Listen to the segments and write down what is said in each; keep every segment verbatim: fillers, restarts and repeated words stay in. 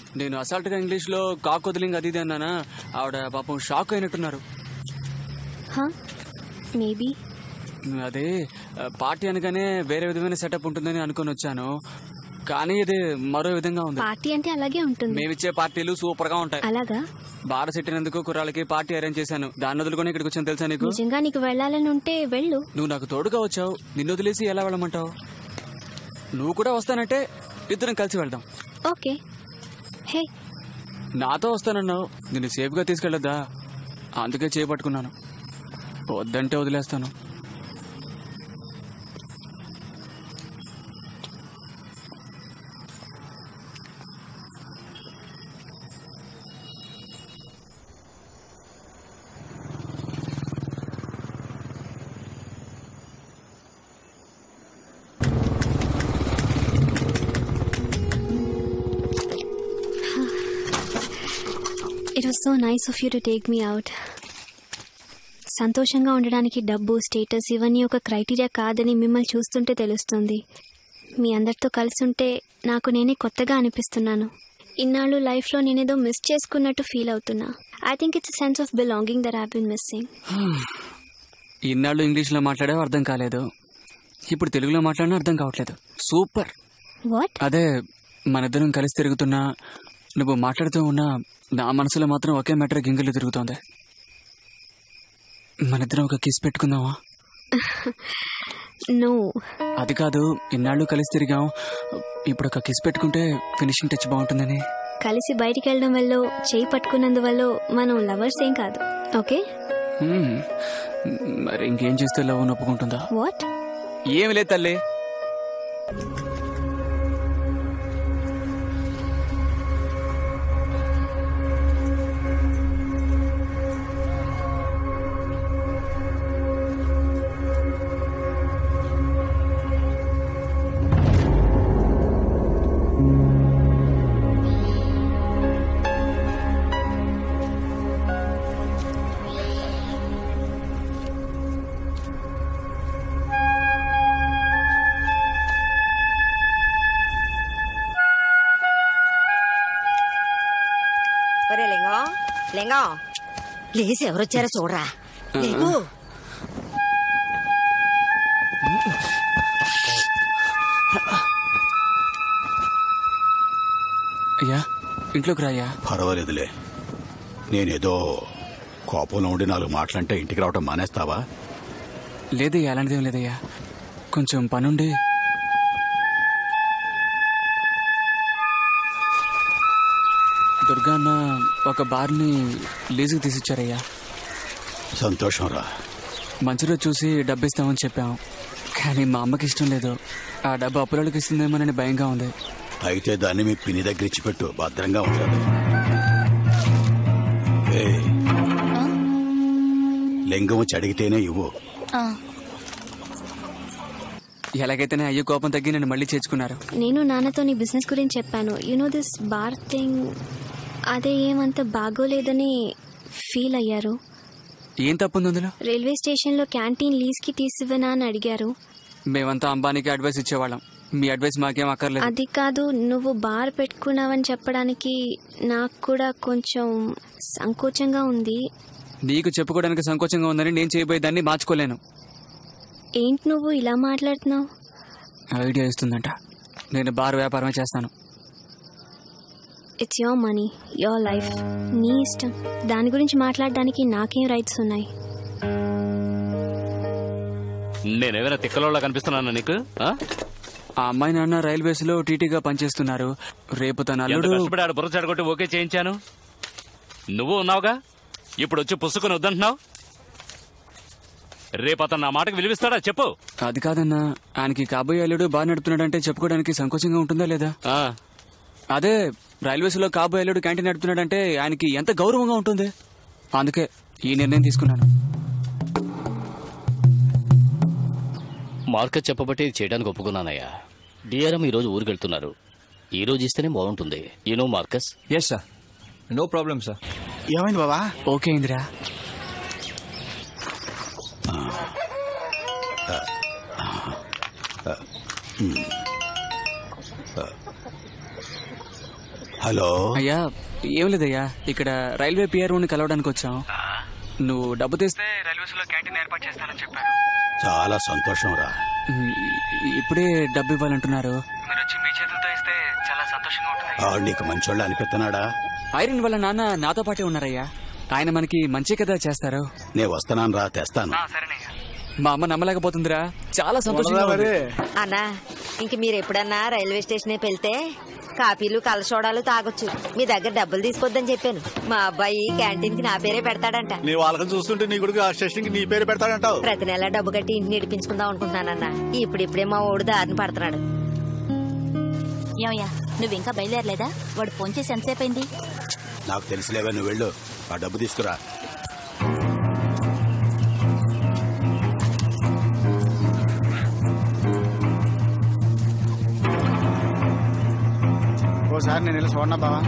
నేను అసాల్ట్ గా ఇంగ్లీష్ లో కాకొదిలింగ్ అది ఇది అన్నానా, ఆవిడ పాపం షాక్ అయినట్టున్నారు. మేబీ అదే పార్టీ అనగానే వేరే విధమైన సెటప్ ఉంటుందని అనుకుని వచ్చాను, కానీ ఇది మరో విధంగా ఉంది. పార్టీ అంటే అలాగే ఉంటుంది. మేమిచ్చే పార్టీలు సూపర్ గా ఉంటాయి. అలాగా? బార్ సెట్టినందుకు కుర్రాళ్ళకి పార్టీ అరేంజ్ చేశాను. దాన్ని వదులుకొని ఇక్కడికి వచ్చాను తెలుసా నీకు? నిజంగా నీకు వెళ్ళాలని ఉంటే వెళ్ళు. నువ్వు నాకు తోడుగా వచ్చావు, నిన్ను వదిలేసి ఎలా వెళ్ళమంటావు? నువ్వు కూడా వస్తానంటే ఇద్దరం కలిసి వెళ్దాం. ఓకే. హే, నాతో వస్తానన్నావు, నిన్ను సేఫ్ గా తీసుకెళ్లొద్దా? అందుకే చేపట్టుకున్నాను. వద్దంటే వదిలేస్తాను. It was so nice of you to take me out. సంతోషంగా ఉండడానికి డబ్బు, స్టేటస్ ఇవన్నీ ఒక క్రైటీరియా కాదని మిమ్మల్ని చూస్తుంటే తెలుస్తుంది. మీ అందరితో కలిసి ఉంటే నాకు నేనే కొత్తగా అనిపిస్తున్నాను. ఇన్నాళ్ళు లైఫ్లో నేనేదో మిస్ చేసుకున్నట్టు ఫీల్ అవుతున్నా. I think it's a sense of belonging that I have been missing. ఇన్నాళ్ళు ఇంగ్లీష్లో మాట్లాడావు, అర్థం కాలేదు. ఇప్పుడు తెలుగులో మాట్లాడినా అర్థం కావట్లేదు. సూపర్. వాట్? అదే మనిద్దరం కలిసి తిరుగుతున్నా, నువ్వు మాట్లాడుతూ ఉన్నా నా మనసులో మాత్రం ఒకే మ్యాటర్ గింగిలు తిరుగుతోంది. మనిద్దరం ఒక కిస్ పెట్టుకుందామా? నో. అది కాదు, ఇన్నాళ్ళు కలిసి తిరిగాం, ఇప్పుడు ఒక కిస్ పెట్టుకుంటే ఫినిషింగ్ టచ్ బాగుంటుందని. కలిసి బయటికి వెళ్ళడం వల్ల, చేయి పట్టుకున్నందువల్ల మనం లవర్స్ ఏం కాదు. ఓకే, మరి ఇంకేం చేస్తే లవ్ ఒప్పుకుంటుందా? వాట్? ఏమి లేదు తల్లి. ప్లీజ్ ఎవరొచ్చారో చూడరా. అయ్యా ఇంట్లోకి రాయ్యా. పర్వాలేదులే, నేనేదో కోపంలో ఉండి నాలుగు మాటలంటే ఇంటికి రావటం మానేస్తావా? లేదయ్యా, అలాంటిదేం లేదయ్యా, కొంచెం పనుండి. దుర్గా అన్న ఒక బార్ని లీజుకి తీసిచ్చారయ్యా. సంతోషం రా. మంచి రోజు చూసి డబ్బు ఇస్తామని చెప్పాం, కానీ మా అమ్మకి ఇష్టం లేదు. ఆ డబ్బు అప్పులకి ఇస్తుందేమోనని భయంగా ఉంది. అయితే దాన్ని మీ పిన్ని దగ్గర ఇచ్చిపెట్టు, భద్రంగా ఉంటుంది. లింగం వచ్చి అడిగితేనే ఇవ్వు. ఎలాగైతేనే అయ్యో కోపం తగ్గి నన్ను మళ్ళీ చేర్చుకున్నారు. నేను నాన్నతో నీ బిజినెస్ గురించి చెప్పాను. You know this bar thing, అదే ఏమంత బాగోలేదని ఫీల్ అయ్యారు. ఏం తప్పుంది అందులో? రైల్వే స్టేషన్ లో క్యాంటీన్ లీజ్ కి తీసివ్వనా అని అడిగారు. మేమంతా అంబానీకి అడ్వైస్ ఇచ్చేవాళ్ళం, మీ అడ్వైస్ మాకేం అక్కర్లేదు. అది కాదు, నువ్వు బార్ పెట్టుకున్నావని చెప్పడానికి నాకు కూడా కొంచెం సంకోచంగా ఉంది. నీకు చెప్పుకోవడానికి సంకోచంగా ఉందని నేను చేయబోయే దాన్ని మార్చుకోలేను. ఏంటి నువ్వు ఇలా మాట్లాడుతున్నావు? ఐడియా ఇస్తుందంట, నేను బార్ వ్యాపారమే చేస్తాను. It's your money, your life, నీ ఇష్టం. దాని గురించి మాట్లాడడానికి నాకేం రైట్స్ ఉన్నాయి? నేనేమైనా తిక్కలోలా కనిపిస్తున్నానా నీకు? ఆ అమ్మాయి నాన్న రైల్వేస్ లో టీటీగా పనిచేస్తున్నారు. రేపు తన అల్లుడు కష్టపడి ఆడ బుర్ర చెడగొట్టి ఓకే చేయించాను. నువ్వు ఉన్నావుగా, ఇప్పుడు వచ్చి పుస్తకం వద్దంటున్నావు. రేపు అతను నా మాటకు విలువిస్తాడా చెప్పు? అది కాదన్నా, ఆయనకి కాబోయే అల్లుడు బాగా నడుపుతున్నాడంటే చెప్పుకోవడానికి సంకోచంగా ఉంటుందా లేదా? అదే రైల్వేస్ లో కాబోయే అల్లుడు క్యాంటీన్ నడుపుతున్నాడంటే ఆయనకి ఎంత గౌరవంగా ఉంటుంది. అందుకే ఈ నిర్ణయం తీసుకున్నాను. మార్కెట్ చెప్పబట్టి చేయడానికి ఒప్పుకున్నానయ్యా. డిఆర్ఎం ఈ రోజు ఊరికి వెళ్తున్నారు. ఈ రోజు ఇస్తేనే బాగుంటుంది. You know Marcus? Yes sir, no problem sir. ఏమైంది బాబా? ఓకే ఇందిరా. హలో అయ్యా ఏం లేదయ్యా, ఇక్కడ రైల్వే పిఆర్ఓని కలవడానికి వచ్చాం. నువ్వు డబ్బు తెస్తే రైల్వేస్ లో క్యాంటీన్ ఏర్పాటు చేస్తానని చెప్పారు. చాలా సంతోషం రా. ఉమ్, ఇప్పుడే డబ్బు ఇవ్వాలంటున్నారు. మీరు వచ్చి మీ చేతులతో ఇస్తే చాలా సంతోషంగా ఉంటుంది. ఆవిడ నీకు మంచోళ్ళ అనిపిస్తున్నాడా? ఐరన్ వాళ్ళ నాన్న నాతో పాటే ఉన్నారయ్యా. ఆయన మనకి మంచి కదా చేస్తారు. నేను వస్తున్నాను రా, తెస్తాను. సరేనయ్యా. మా అమ్మ నమ్మలేకపోతుందిరా, చాలా సంతోషంగా ఉంది. అన్నా ఇంక మీరు ఎప్పుడన్నా రైల్వే స్టేషన్ వెళ్తే కాఫీలు కలసోడాలు తాగొచ్చు. మీ దగ్గర డబ్బులు తీసుకోవద్దని చెప్పాను. మా అబ్బాయి క్యాంటీన్ కి నా పేరే పెడతాడంట. నీ వాళ్ళకని చూస్తుంటే నీ కొడుకు ఆ స్టేషన్ కి నీ పేరు పెడతాడంటావు. ప్రతి నెల డబ్బు కట్టి ఇంటిని నడిపించుకుందాం అనుకుంటున్నానన్నా. ఇప్పుడిప్పుడే మా ఓడు దారిని పడుతున్నాడు. ఏమయ్యా నువ్వు ఇంకా బయలుదేరలేదా? వాడు ఫోన్ చేసి ఎంతసేపు అయింది? నాకు తెలిసిలేవా, నువ్వు వెళ్ళు, ఆ డబ్బు తీసుకురా. ఓసారి నేను వెళ్ళి చూడనా బావా?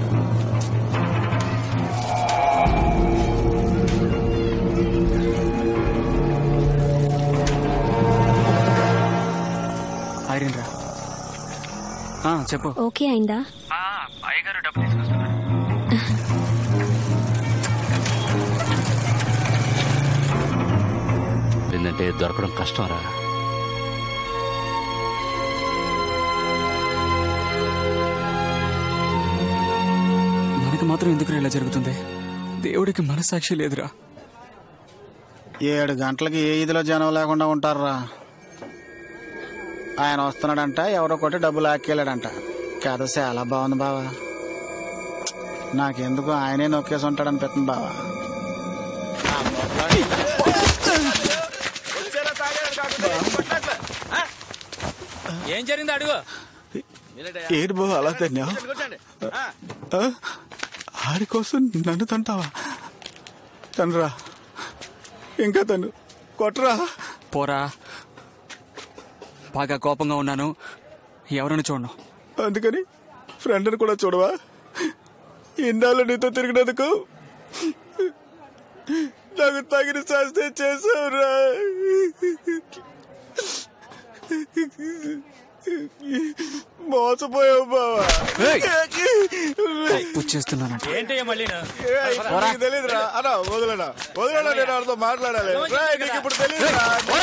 ఐరన్ రా. ఆ, చెప్పు. ఓకే అయిందా? అయ్యగారు డబ్బు తీసుకొస్తున్నారు. ఏంటంటే దొరకడం కష్టం రా. మనకి మాత్రం ఎందుకు ఇలా జరుగుతుంది? దేవుడికి మనసాక్షి లేదురా. ఏడు గంటలకి ఏ ఇదిలో జనం లేకుండా ఉంటారా? ఆయన వస్తున్నాడంట, ఎవరో కొట్టి డబ్బులు లాక్కెళ్ళాడంట. కథ చాలా బాగుంది బావా. నాకెందుకు ఆయనే నొక్కేసి ఉంటాడనిపిస్తుంది బావా. ఏం జరిగింది అడుగు. ఏడు బావ అలా తిన్నావు? ఆడి కోసం నన్ను తంటావా? తనరా, ఇంకా తను కొట్టరా. పోరా, బాగా కోపంగా ఉన్నాను, ఎవరిని చూడను. అందుకని ఫ్రెండ్ని కూడా చూడవా? ఇన్నాళ్ళు నీతో తిరిగినందుకు నాకు తగిన శాస్త్ర చేసావురా. మోసపోయావు బావా. వచ్చేస్తున్నానంట. తెలీదురా అన్నా, వదలనా వదలనా, నేను వాడితో మాట్లాడాలి. నీకు ఇప్పుడు తెలీదురా?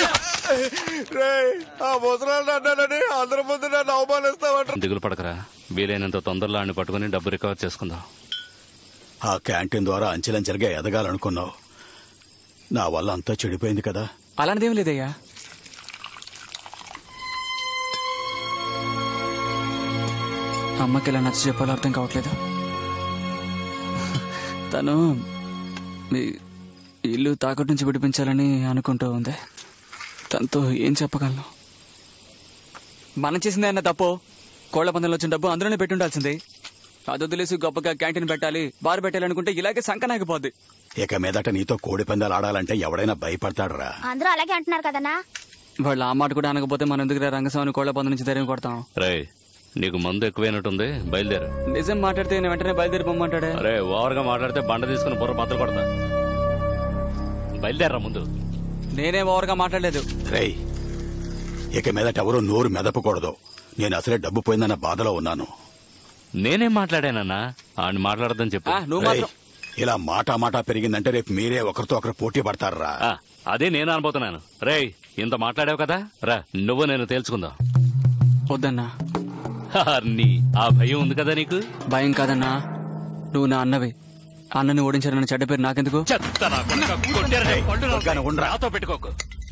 ఆ ముసలాన్ని అన్నానని అందరి ముందు నన్ను అవమానిస్తావంట. దిగులు పడకరా, వీలైనంత తొందరలో ఆడిని పట్టుకుని డబ్బు రికవర్ చేసుకుందాం. ఆ క్యాంటీన్ ద్వారా అంచెలంచెలుగా ఎదగాలనుకున్నావు, నా వల్ల అంతా చెడిపోయింది కదా. అలాంటిదేం లేదయ్యా. అమ్మకి ఎలా నచ్చ చెప్పాలో అర్థం కావట్లేదు. తను మీ ఇల్లు తాకట్టు నుంచి విడిపించాలని అనుకుంటూ ఉంది. తనతో ఏం చెప్పగలను? మనం చేసింది అన్న తప్పు. కోళ్ల పందెంలో వచ్చిన డబ్బు అందులోనే పెట్టి ఉండాల్సింది. అది వదిలేసి గొప్పగా క్యాంటీన్ పెట్టాలి, బార్ పెట్టాలనుకుంటే ఇలాగే సంకనాగిపోద్ది. ఇక మీదట నీతో కోడి పందాలు ఆడాలంటే ఎవడైనా భయపడతాడరా. అందరూ అలాగే అంటున్నారు కదన్నా. వాళ్ళు ఆ మాట కూడా అనకపోతే మనం ఎందుకు రంగస్వామి కోళ్ల పందెం నుంచి ధైర్యం కొడతాం. రే, నీకు మందు ఎక్కువైనట్టుంది, బయలుదేరు. నిజం మాట్లాడితే నేను వెంటనే బయలుదేరిపోమంటాడే. అరే, ఓవర్గా మాట్లాడితే బండ తీసుకుని బుర్ర బద్దలు కొడతా. బయలుదేరరా ముందు. నేనే ఓవర్గా మాట్లాడలేదు. రేయ్, ఇక మీదట ఎవరూ నోరు మెదపకూడదు. నేను అసలే డబ్బు పోయిందన్న బాధలో ఉన్నాను. నేనేం మాట్లాడానన్నా? ఆయన మాట్లాడదని చెప్పు. నువ్వు రేయ్, మాత్రం ఇలా మాటా మాటా పెరిగిందంటే రేపు మీరే ఒకరితో ఒకరు పోటీ పడతారా. ఆ, అదే నేను అనుపోతున్నాను. రేయ్, ఇంత మాట్లాడావు కదా, రా నువ్వు నేను తేల్చుకుందాం. వద్దన్నా. నీ ఆ భయం ఉంది కదా నీకు? భయం కాదన్నా, నువ్వు నా అన్నవి. అన్నని ఓడించారన్న చెడ్డ పేరు నాకెందుకు? నాతో పెట్టుకోకు.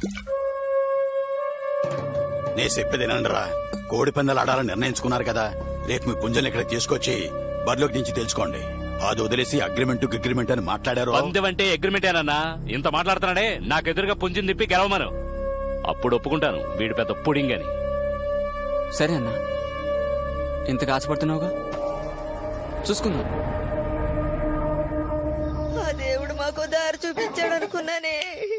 నే చెప్పేదేనండరా, కోడి పందాలు ఆడాలని నిర్ణయించుకున్నారు కదా, రేపు మీ పుంజల్ని ఇక్కడ తీసుకొచ్చి బరిలోకి దించి తెలుసుకోండి. అది వదిలేసి అగ్రిమెంట్ అగ్రిమెంట్ అని మాట్లాడారు. పందెం అంటే అగ్రిమెంటేనన్నా. ఇంత మాట్లాడుతున్నాడే, నాకెదురుగా పుంజిని తిప్పి గెలవమను. అప్పుడు ఒప్పుకుంటాను వీడు పెద్ద పుడింగ్ అని. సరే అన్నా, ఇంతగా ఆశపడుతున్నావుగా, చూసుకుందాం. ఆ దేవుడు మాకు దారి చూపించాడు అనుకున్నానే.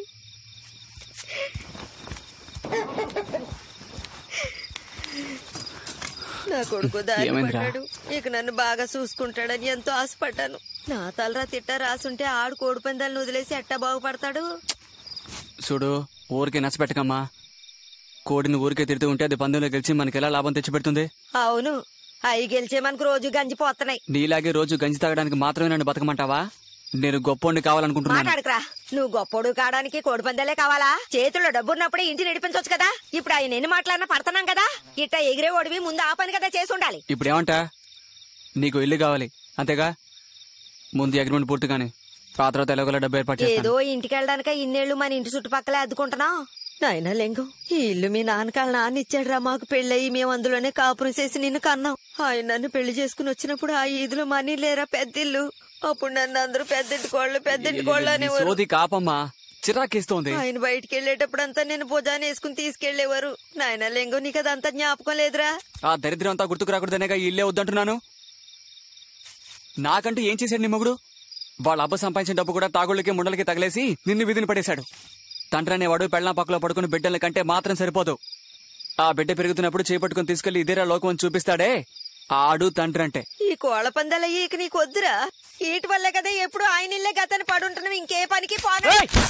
నా కొడుకు దారి పడ్డాడు. ఇక నన్ను బాగా చూసుకుంటాడని ఎంతో ఆశపడ్డాను. నా తలరా తిట్ట రాసుంటే ఆడు కోడి పందాలను వదిలేసి ఎట్టా బాగుపడతాడు. చూడు, ఊరికే నచ్చపెట్టకమ్మా. కోడిని ఊరికే తిడుతూ ఉంటే అది పందెంలో గెలిచి మనకి ఎలా లాభం తెచ్చిపెడుతుంది? అవును, అవి గెలిచే మనకు రోజు గంజి పోతున్నాయి. నీలాగే రోజు గంజి తాగడానికి మాత్రమే నన్ను బతకమంటావా? నేను గొప్పోడిని కావాలనుకుంటున్నాను. మాట్లాడుకురా. నువ్వు గొప్పోడు కావడానికి కోడి పందాలే కావాలా? చేతుల్లో డబ్బున్నప్పుడే ఇంటి నడిపించవచ్చు కదా. ఇప్పుడు ఆయన ఎన్ని మాట్లాడినా పడుతున్నాం కదా. ఇట్ట ఎగిరే ఓడివి ముందు ఆ పని కదా చేసి ఉండాలి. ఇప్పుడు ఏమంటా? నీకు ఇల్లు కావాలి అంతేగా? ముందు అగ్రిమెంట్ పూర్తిగానే ఆ తర్వాత ఎలాగోలా డబ్బు ఏర్పాటు చేస్తాను. ఏదో ఇంటికి వెళ్ళడానిక ఇన్నేళ్లు మన ఇంటి చుట్టుపక్కలే అద్దుకుంటున్నావు. నాయన లింగం, ఈ ఇల్లు మీ నాన్నకాళ్ళ నాన్న ఇచ్చాడురా. మాకు పెళ్ళయి మేము అందులోనే కాపురం చేసి నిన్ను కన్నాం. ఆయన నన్ను పెళ్లి చేసుకుని వచ్చినప్పుడు ఆ ఈదులో మనీ లేరా పెద్దిల్లు. అప్పుడు నన్ను అందరూ పెద్దింటి కోళ్ళు పెద్దింటి కోళ్ళు అనేవారు. సోది కాపమ్మా, చిరాకేస్తోంది. ఆయన బయటికి వెళ్ళేటప్పుడు అంతా నేను భుజాన్ని వేసుకుని తీసుకెళ్లేవారు. నాయన లింగం, నీకు అదంతా జ్ఞాపకం లేదురా? ఆ దరిద్రం అంతా గుర్తుకు రాకూడదనేగా ఈ ఇల్లే వద్దంటున్నాను. నాకంటూ ఏం చేశాడు నీ మొగుడు? వాళ్ళ అబ్బ సంపాదించిన డబ్బు కూడా తాగుళ్ళకి ముండలకి తగిలేసి నిన్ను విధిని పడేశాడు. తండ్రి అనేవాడు పెళ్ళం పక్కలో పడుకుని బిడ్డల కంటే మాత్రం సరిపోదు. ఆ బిడ్డ పెరుగుతున్నప్పుడు చేపట్టుకుని తీసుకెళ్లి ఇదేరా లోకం అని చూపిస్తాడే, ఆడు తండ్రి అంటే. ఈ కోళ్ల పందాల ఈక నీకు వద్దురా. ఈటి వల్లే కదా ఎప్పుడు ఆయన ఇల్లే గతని పడుంటున్నావు. ఇంకే పనికి పోను.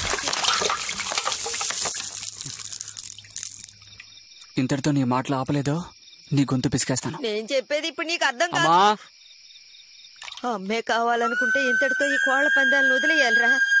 ఇంతటితో నీ మాటలు ఆపలేదో నీ గొంతు పిసికేస్తాను. నేను చెప్పేది ఇప్పుడు నీకు అర్థం కాదు. అమ్మా, అమ్మే కావాలనుకుంటే ఇంతటితో ఈ కోళ్ల పందాలను వదిలేయాలిరా.